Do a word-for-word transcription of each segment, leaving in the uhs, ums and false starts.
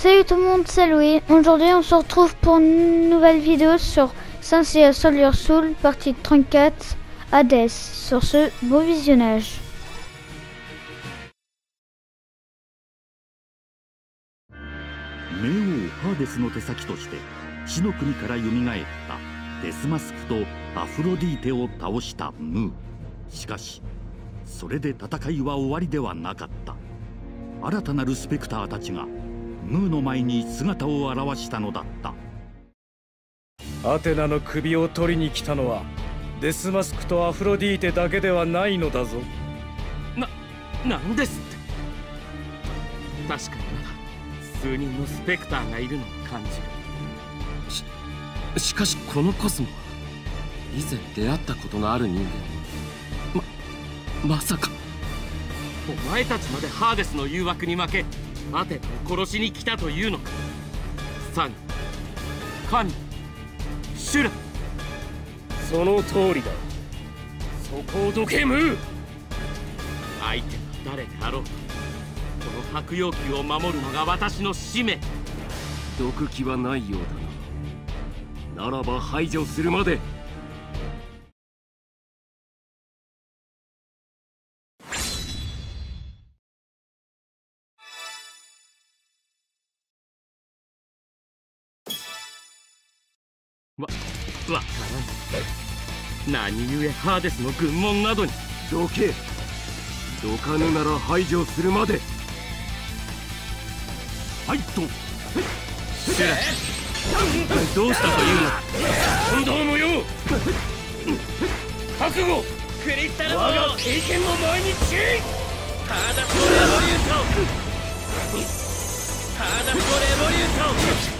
Salut tout le monde, c'est Louis. Aujourd'hui on se retrouve pour une nouvelle vidéo sur Saint Seiya Soldier Soul, partie trente-quatre, Hades. Sur ce, beau visionnage. 冥王ハーデスの手先として死の国から蘇ったデスマスクとアフロディーテを倒したムー。しかしそれで戦いは終わりではなかった。新たなるスペクターたちがムーの前に姿を現したのだった。 アテナの首を取りに来たのはデスマスクとアフロディーテだけではないのだぞ。 な、なんですって。確かにまだ数人のスペクターがいるのを感じる。し、しかしこのコスモは以前出会ったことのある人間。ま、まさかお前たちまでハーデスの誘惑に負けアテナを殺しに来たというのか。サン、神、シュラ。 その通りだ。そこをどけムー。 相手が誰であろうとこの白妖宮を守るのが私の使命。毒気はないようだな。ならば排除するまで。わ、わからん。何故ハーデスの軍門などに。どけ。どかぬなら排除するまで。 はいと。 シュラ、どうしたというの。 本当のよう。覚悟。クリスタル我が経験を前に注意。ハーダストレボリューション。ハーダストレボリューション。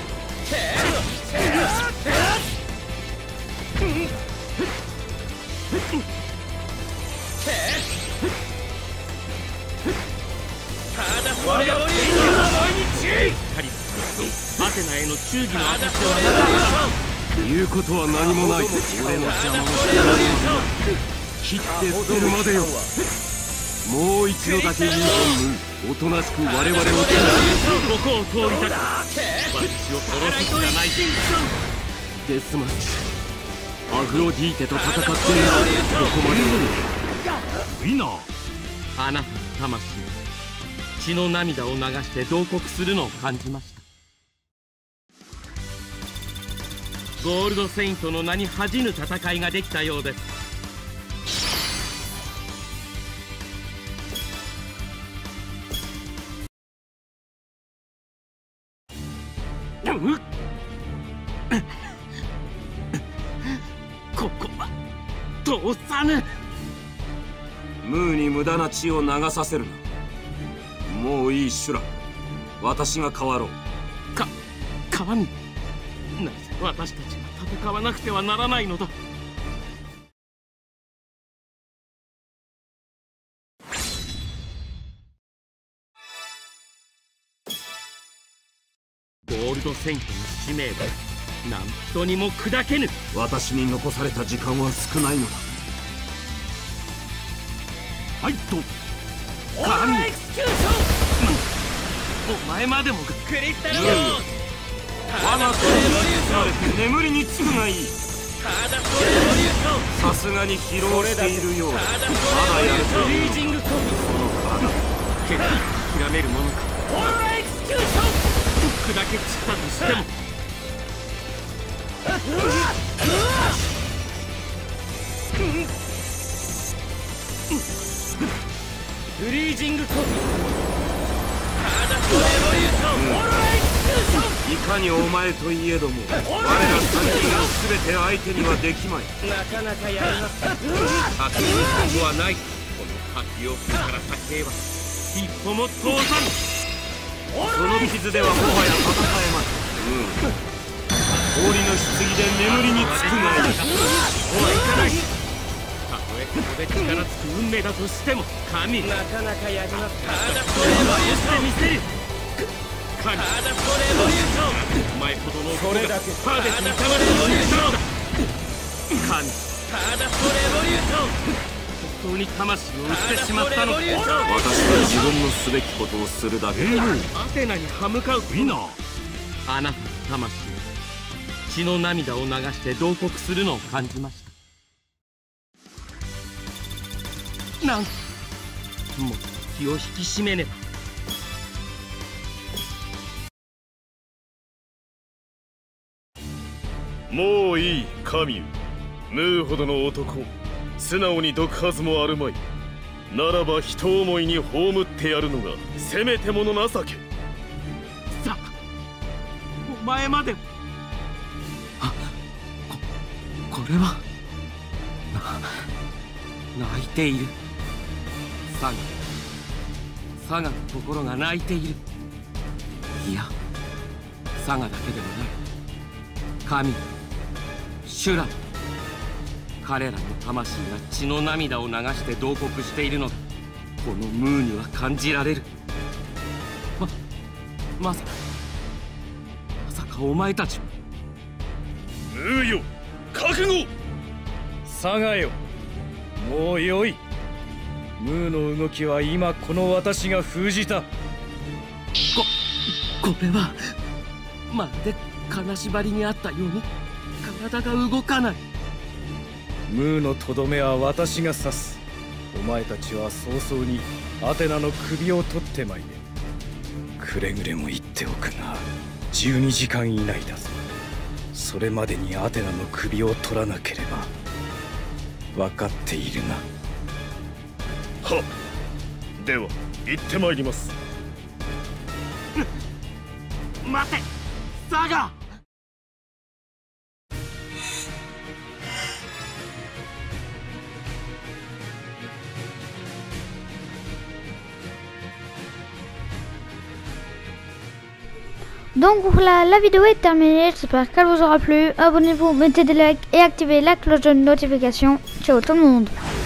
アテナへの忠義の証ではなかった。言うことは何もない。俺の邪魔をしてやる。切って捨てるまでよ。もう一度だけ言うとおとなしく我々を手なここを通りたく私を殺すしかない。デスマスク、アフロディーテと戦っている。ここまでウィナー。 あなたの魂を血の涙を流して慟哭するのを感じました。ゴールドセイントの名に恥じぬ戦いができたようです。ここは通さぬ。 ムーに無駄な血を流させるな。もういいシュラ。私が変わろう。 か、神。なぜ私たちが戦わなくてはならないのだ。ゴールドセイントの使命は何人にも砕けぬ。 私に残された時間は少ないのだ。 はいと。 神。お前までもがクリスタルよ。 我が手に包まれて眠りにつくがいい。さすがに疲労しているようだ。まだやるといい。その体決して諦めるものか。砕け散ったとしてもフリージングコーいかにお前といえども我ら三人の全て相手にはできまい。 なかなかやります。先にことはない。この滝をから先へは一歩も通さぬ。 その傷ではもはや戦えまい。うん。氷の棺で眠りにつくがいい。 そうはいかない。たとえここで力つく運命だとしても神。なかなかやります。それはしてみせる。神。お前ほどの男がハーデスにたまれるようにしたのだ。神。 当に魂を売ってしまったのか。 私は自分のすべきことをするだけだ。 アテナに歯向かうウィナー。あなたの魂を血の涙を流して慟哭するのを感じました。なんともっと気を引き締めねば。 もういいカミュ。ムーほどの男素直にどくはずもあるまい。ならば人思いに葬ってやるのがせめてもの情け。 さあお前までも。あここれはな泣いている。サガサガの心が泣いている。いやサガだけではない。神シュラ、彼らの魂が血の涙を流して慟哭しているのがこのムーには感じられる。ままさかまさかお前たちは。 ムーよ覚悟。 サガよもうよい。ムーの動きは今この私が封じた。 ここれはまるで金縛りにあったように体が動かない。 ムーのとどめは私が刺す。お前たちは早々にアテナの首を取ってまいれ。くれぐれも言っておくがじゅうにじかん以内だぞ。それまでにアテナの首を取らなければ。分かっているな。 はっ。では行ってまいります。 待てサガ。 Donc voilà, la vidéo est terminée, j'espère qu'elle vous aura plu. Abonnez-vous, mettez des likes et activez la cloche de notification. Ciao tout le monde.